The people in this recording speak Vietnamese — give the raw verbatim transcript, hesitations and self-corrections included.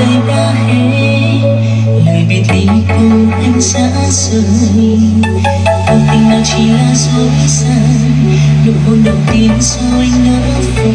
lời đã hết, lời biệt ly cùng anh xa rời. Cuộc tình nào chỉ là dối gian, nụ hôn đầu tiên rồi anh nỡ vội.